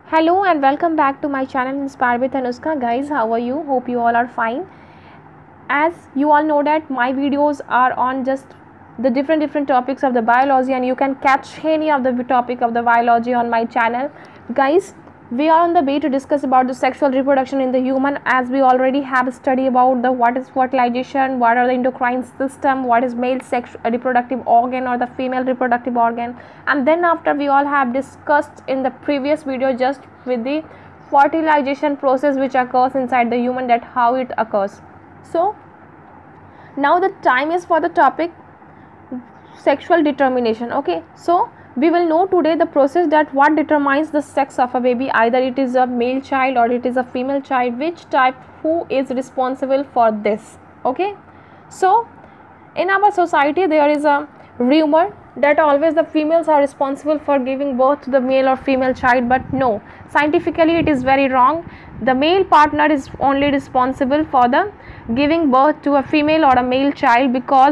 Hello and welcome back to my channel Inspired with Anushka. Guys, how are you? Hope you all are fine. As you all know that my videos are on just the different topics of the biology, and you can catch any of the topic of the biology on my channel. Guys, we are on the way to discuss about the sexual reproduction in the human, as we already have a study about the what is fertilization, what are the endocrine system, what is male reproductive organ or the female reproductive organ, and then after we all have discussed in the previous video just with the fertilization process which occurs inside the human, that how it occurs. So now the time is for the topic sexual determination. Okay, so we will know today the process that what determines the sex of a baby, either it is a male child or it is a female child, which type, who is responsible for this. Okay, so in our society there is a rumor that always the females are responsible for giving birth to the male or female child, but no, scientifically it is very wrong. The male partner is only responsible for the giving birth to a female or a male child, because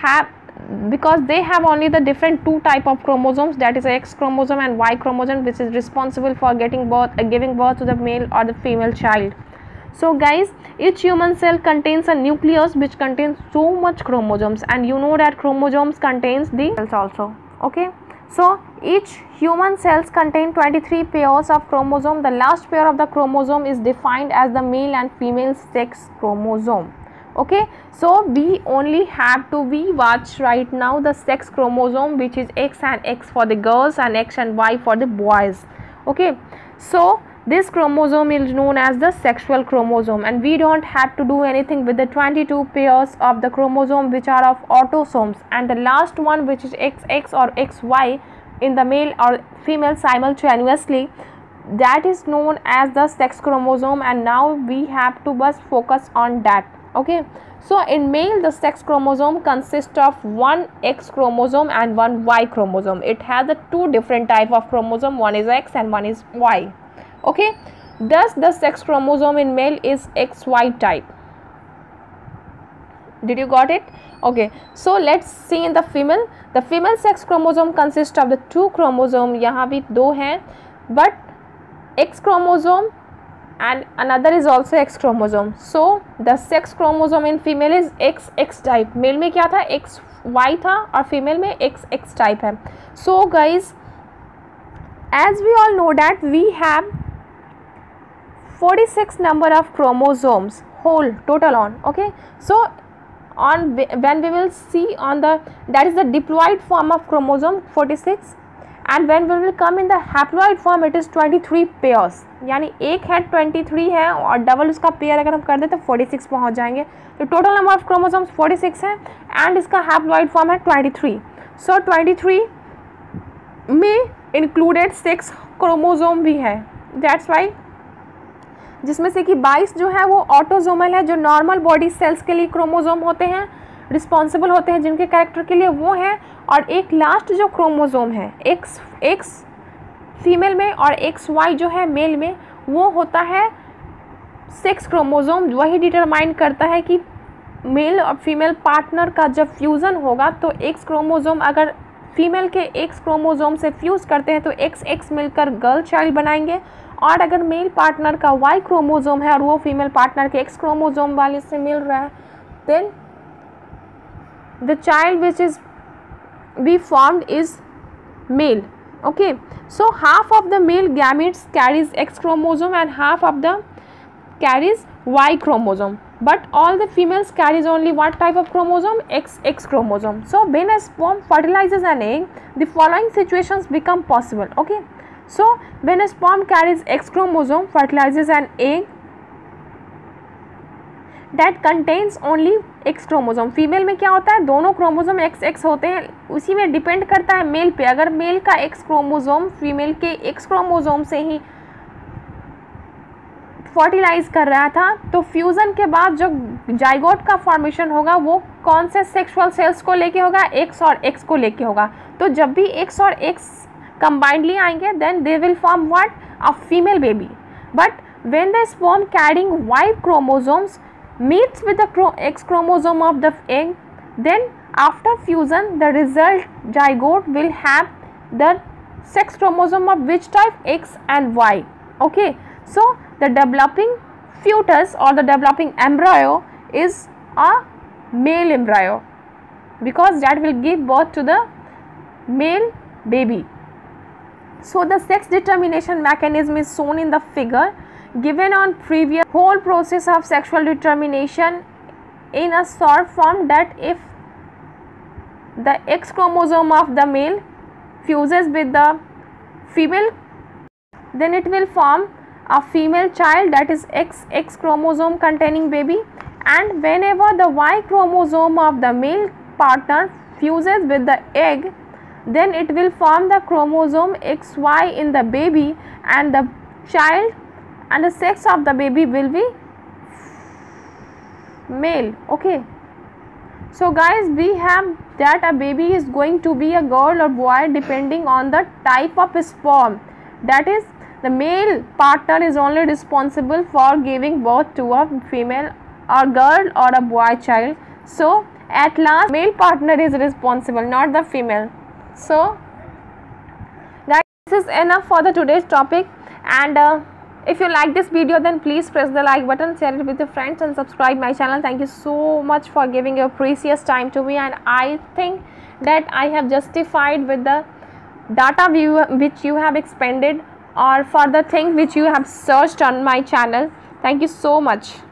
they have only the different two type of chromosomes, that is X chromosome and Y chromosome, which is responsible for giving birth to the male or the female child. So guys, each human cell contains a nucleus which contains so much chromosomes, and you know that chromosomes contains the cells also. Okay, so each human cells contain 23 pairs of chromosome. The last pair of the chromosome is defined as the male and female sex chromosome. Okay, so we only have to watch right now the sex chromosome, which is X and X for the girls and X and Y for the boys. Okay, so this chromosome is known as the sexual chromosome, and we don't have to do anything with the 22 pairs of the chromosome which are of autosomes, and the last one, which is XX or XY in the male or female simultaneously, that is known as the sex chromosome. And now we have to just focus on that. Okay, so in male the sex chromosome consists of one X chromosome and one Y chromosome. It has the two different type of chromosome, one is X and one is Y. Okay, thus the sex chromosome in male is XY type. Did you got it? Okay, so let's see in the female. The female sex chromosome consists of the two chromosome. यहाँ भी दो हैं, but X chromosome and another is also X chromosome. So the sex chromosome in female is XX type. Male में क्या था? XY था, और female में XX type है. So guys, as we all know that we have 46 number of chromosomes whole total on. Okay, so on when we will see on the, that is the diploid form of chromosome 46, and when we will come in the haploid form it is 23 pairs. यानी एक है 23 है और double उसका pair अगर हम कर दे तो 46 पहुंच जाएंगे. तो टोटल नंबर ऑफ क्रोमोसोम्स 46 है, एंड इसका हैप्लॉइड फॉर्म है 23. सो 23 में इंक्लूडेड 6 क्रोमोसोम भी है. दैट्स वाई, जिसमें से कि 22 जो है वो ऑटोजोमल है, जो नॉर्मल बॉडी सेल्स के लिए क्रोमोसोम होते हैं, रिस्पॉन्सिबल होते हैं जिनके कैरेक्टर के लिए वो है. और एक लास्ट जो क्रोमोसोम है एक्स फीमेल में और XY जो है मेल में, वो होता है सेक्स क्रोमोसोम. वही डिटरमाइन करता है कि मेल और फीमेल पार्टनर का जब फ्यूज़न होगा तो X क्रोमोसोम अगर फीमेल के X क्रोमोसोम से फ्यूज़ करते हैं तो XX मिलकर गर्ल चाइल्ड बनाएंगे, और अगर मेल पार्टनर का Y क्रोमोसोम है और वो फीमेल पार्टनर के X क्रोमोसोम वाले से मिल रहा है, then the child which is be formed is male. Okay, so half of the male gametes carries X chromosome and half of the carries Y chromosome, but all the females carries only what type of chromosome? X chromosome. So when a sperm fertilizes an egg, the following situations become possible. Okay, so when a sperm carries X chromosome fertilizes an egg that contains only X chromosome. Female में क्या होता है? दोनों chromosome XX होते हैं. उसी में depend करता है मेल पे. अगर मेल का X क्रोमोसोम फीमेल के X क्रोमोसोम से ही फर्टिलाइज कर रहा था, तो फ्यूज़न के बाद जो जाइगोट का फॉर्मेशन होगा वो कौन से सेक्सुअल सेल्स को लेके होगा? X और X को लेके होगा. तो जब भी X और X कंबाइंडली आएंगे, then they will form what? A female baby. But when the sperm carrying Y chromosomes meets with the X chromosome of the egg, then after fusion the result zygote will have the sex chromosome of which type? X and Y. Okay, so the developing fetus or the developing embryo is a male embryo, because that will give birth to the male baby. So the sex determination mechanism is shown in the figure given on previous. Whole process of sexual determination in a short form, that if the X chromosome of the male fuses with the female, then it will form a female child, that is X chromosome containing baby, and whenever the Y chromosome of the male partner fuses with the egg, then it will form the chromosome XY in the baby, and the child and the sex of the baby will be male. Okay, so guys, we have that a baby is going to be a girl or boy depending on the type of sperm, that is the male partner is only responsible for giving birth to a female or girl or a boy child. So at last male partner is responsible, not the female. So guys, this is enough for the today's topic, and if you like this video, then please press the like button, share it with your friends, and subscribe my channel. Thank you so much for giving your precious time to me, and I think that I have justified with the data which you have expended, or for the thing which you have searched on my channel. Thank you so much.